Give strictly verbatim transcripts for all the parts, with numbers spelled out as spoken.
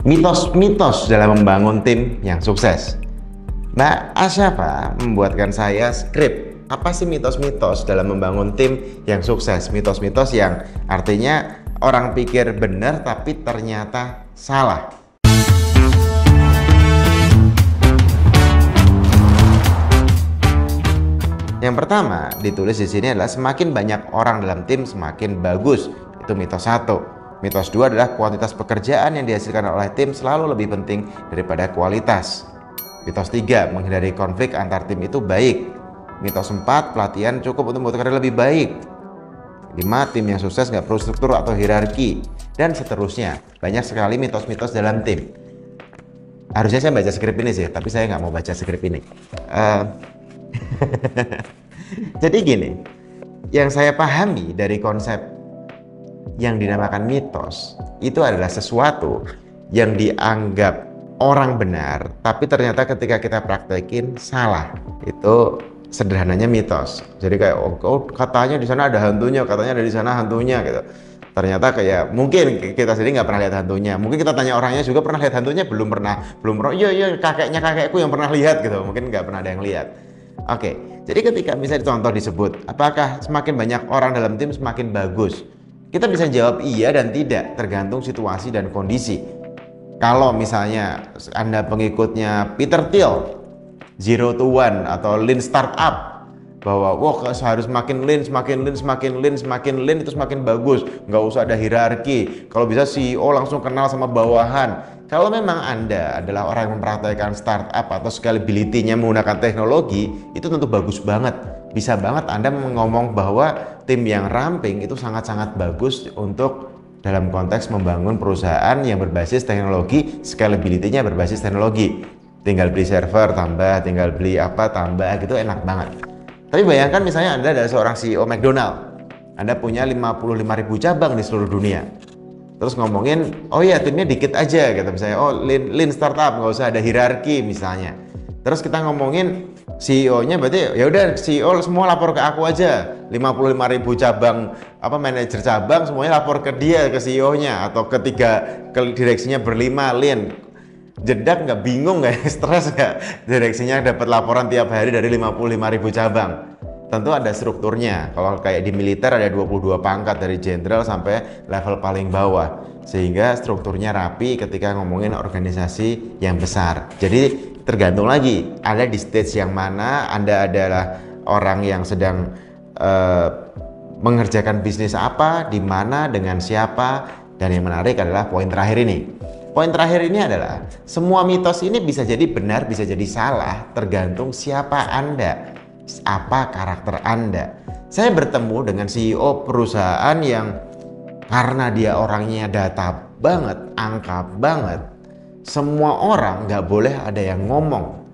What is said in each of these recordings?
Mitos-mitos dalam membangun tim yang sukses. Mbak Asyafa membuatkan saya skrip. Apa sih mitos-mitos dalam membangun tim yang sukses? Mitos-mitos yang artinya orang pikir benar tapi ternyata salah. Yang pertama ditulis di sini adalah semakin banyak orang dalam tim semakin bagus. Itu mitos satu. Mitos dua adalah kuantitas pekerjaan yang dihasilkan oleh tim selalu lebih penting daripada kualitas. Mitos tiga, menghindari konflik antar tim itu baik. Mitos empat, pelatihan cukup untuk membuat karir lebih baik. lima, tim yang sukses nggak perlu struktur atau hierarki. Dan seterusnya. Banyak sekali mitos-mitos dalam tim. Harusnya saya baca skrip ini sih, tapi saya nggak mau baca skrip ini. Uh... Jadi gini, yang saya pahami dari konsep yang dinamakan mitos itu adalah sesuatu yang dianggap orang benar tapi ternyata ketika kita praktekin salah. Itu sederhananya mitos. Jadi kayak oh, oh katanya di sana ada hantunya, katanya ada di sana hantunya gitu. Ternyata kayak mungkin kita sendiri nggak pernah lihat hantunya. Mungkin kita tanya orangnya juga pernah lihat hantunya, belum pernah, belum pernah. Iya iya kakeknya kakekku yang pernah lihat gitu. Mungkin nggak pernah ada yang lihat. Oke, jadi ketika misalnya contoh disebut, apakah semakin banyak orang dalam tim semakin bagus? Kita bisa jawab iya dan tidak, tergantung situasi dan kondisi. Kalau misalnya Anda pengikutnya Peter Thiel, Zero to One atau Lean Startup, bahwa wah harus semakin lean, semakin lean, semakin lean, semakin lean itu semakin bagus, nggak usah ada hierarki. Kalau bisa C E O langsung kenal sama bawahan. Kalau memang Anda adalah orang yang mempraktikkan startup atau scalability-nya menggunakan teknologi, itu tentu bagus banget. Bisa banget Anda ngomong bahwa tim yang ramping itu sangat-sangat bagus untuk dalam konteks membangun perusahaan yang berbasis teknologi, scalability-nya berbasis teknologi. Tinggal beli server tambah, tinggal beli apa tambah, gitu enak banget. Tapi bayangkan misalnya Anda adalah seorang C E O McDonald. Anda punya lima puluh lima ribu cabang di seluruh dunia. Terus ngomongin, oh iya timnya dikit aja gitu misalnya, oh lean, lean startup, nggak usah ada hierarki misalnya. Terus kita ngomongin C E O-nya berarti ya udah C E O semua lapor ke aku aja. lima puluh lima ribu cabang apa manajer cabang semuanya lapor ke dia, ke C E O-nya atau ketiga ke direksinya berlima lean. Jedak nggak, bingung nggak, stres nggak direksinya dapat laporan tiap hari dari lima puluh lima ribu cabang. Tentu ada strukturnya. Kalau kayak di militer ada dua puluh dua pangkat dari jenderal sampai level paling bawah. Sehingga strukturnya rapi ketika ngomongin organisasi yang besar. Jadi tergantung lagi Anda di stage yang mana, Anda adalah orang yang sedang uh, mengerjakan bisnis apa, di mana, dengan siapa. Dan yang menarik adalah poin terakhir ini. Poin terakhir ini adalah semua mitos ini bisa jadi benar, bisa jadi salah, tergantung siapa Anda, apa karakter Anda. Saya bertemu dengan C E O perusahaan yang karena dia orangnya data banget, angka banget, semua orang nggak boleh ada yang ngomong,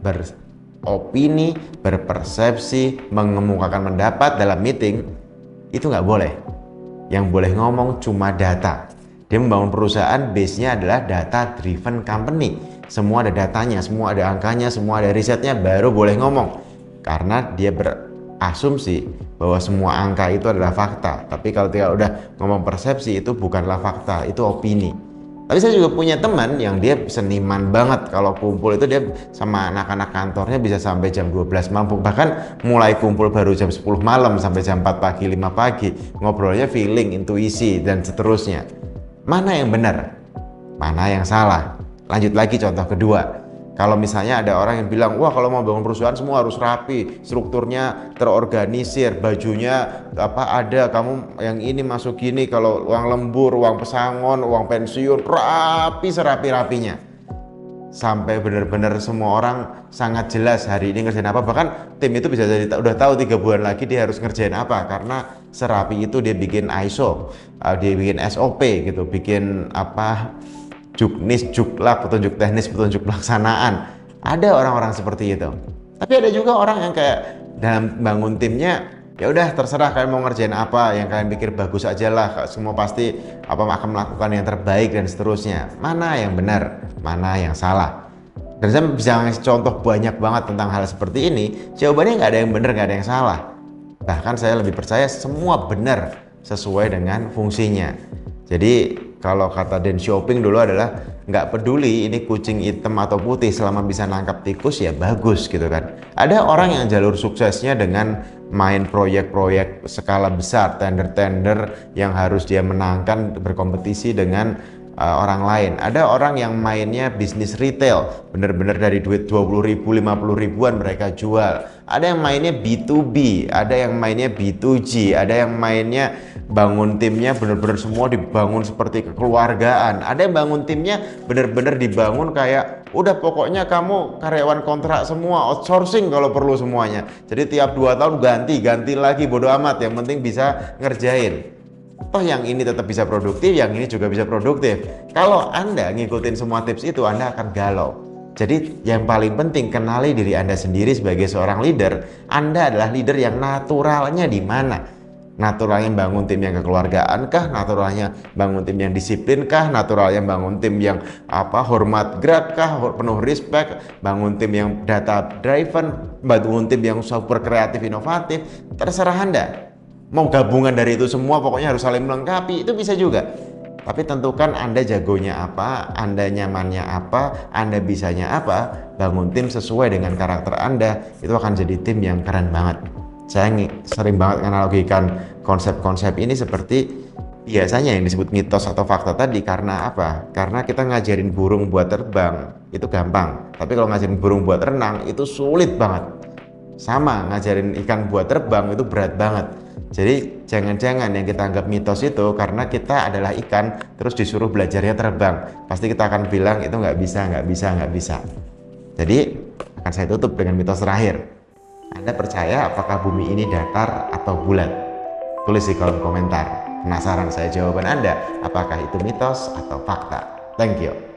beropini, berpersepsi, mengemukakan pendapat dalam meeting, itu nggak boleh. Yang boleh ngomong cuma data. Dia membangun perusahaan, base-nya adalah data driven company. Semua ada datanya, semua ada angkanya, semua ada risetnya, baru boleh ngomong. Karena dia berasumsi bahwa semua angka itu adalah fakta. Tapi kalau dia udah ngomong persepsi, itu bukanlah fakta, itu opini. Tapi saya juga punya teman yang dia seniman banget. Kalau kumpul itu dia sama anak-anak kantornya bisa sampai jam dua belas malam. Bahkan mulai kumpul baru jam sepuluh malam sampai jam empat pagi, lima pagi. Ngobrolnya feeling, intuisi, dan seterusnya. Mana yang benar? Mana yang salah? Lanjut lagi contoh kedua. Kalau misalnya ada orang yang bilang, wah kalau mau bangun perusahaan semua harus rapi, strukturnya terorganisir, bajunya apa ada, kamu yang ini masuk gini, kalau uang lembur, uang pesangon, uang pensiun, rapi serapi-rapinya. Sampai benar-benar semua orang sangat jelas hari ini ngerjain apa. Bahkan tim itu bisa jadi udah tahu tiga bulan lagi dia harus ngerjain apa, karena serapi itu dia bikin I S O, dia bikin S O P gitu, bikin apa juknis, juklak, petunjuk teknis, petunjuk pelaksanaan. Ada orang-orang seperti itu. Tapi ada juga orang yang kayak dalam bangun timnya, ya udah terserah kalian mau ngerjain apa, yang kalian pikir bagus aja lah, semua pasti apa akan melakukan yang terbaik dan seterusnya. Mana yang benar, mana yang salah. Dan saya bisa ngasih contoh banyak banget tentang hal seperti ini. Jawabannya nggak ada yang benar, nggak ada yang salah. Bahkan saya lebih percaya semua benar sesuai dengan fungsinya. Jadi kalau kata Deng Xiaoping dulu adalah nggak peduli ini kucing hitam atau putih, selama bisa nangkap tikus ya bagus gitu kan. Ada orang yang jalur suksesnya dengan main proyek-proyek skala besar, tender-tender yang harus dia menangkan, berkompetisi dengan uh, orang lain. Ada orang yang mainnya bisnis retail, bener-bener dari duit dua puluh ribu, lima puluh ribuan mereka jual. Ada yang mainnya B to B, ada yang mainnya B to G, ada yang mainnya bangun timnya bener-bener semua dibangun seperti kekeluargaan. Ada yang bangun timnya bener-bener dibangun kayak udah pokoknya kamu karyawan kontrak semua, outsourcing kalau perlu semuanya. Jadi tiap dua tahun ganti, ganti lagi, bodo amat, yang penting bisa ngerjain. Toh yang ini tetap bisa produktif, yang ini juga bisa produktif. Kalau Anda ngikutin semua tips itu, Anda akan galau. Jadi yang paling penting, kenali diri Anda sendiri sebagai seorang leader. Anda adalah leader yang naturalnya di mana? Naturalnya bangun tim yang kekeluargaan kah? Naturalnya bangun tim yang disiplin kah? Naturalnya bangun tim yang apa hormat gerak kah? Penuh respect? Bangun tim yang data driven? Bangun tim yang super kreatif inovatif? Terserah Anda. Mau gabungan dari itu semua, pokoknya harus saling melengkapi, itu bisa juga. Tapi tentukan Anda jagonya apa, Anda nyamannya apa, Anda bisanya apa. Bangun tim sesuai dengan karakter Anda, itu akan jadi tim yang keren banget. Saya sering banget menganalogikan konsep-konsep ini seperti biasanya yang disebut mitos atau fakta tadi. Karena apa? Karena kita ngajarin burung buat terbang itu gampang, tapi kalau ngajarin burung buat renang itu sulit banget. Sama ngajarin ikan buat terbang itu berat banget. Jadi jangan-jangan yang kita anggap mitos itu karena kita adalah ikan terus disuruh belajarnya terbang, pasti kita akan bilang itu nggak bisa, nggak bisa, nggak bisa. Jadi akan saya tutup dengan mitos terakhir. Anda percaya apakah bumi ini datar atau bulat? Tulis di kolom komentar. Penasaran saya jawaban Anda, apakah itu mitos atau fakta? Thank you.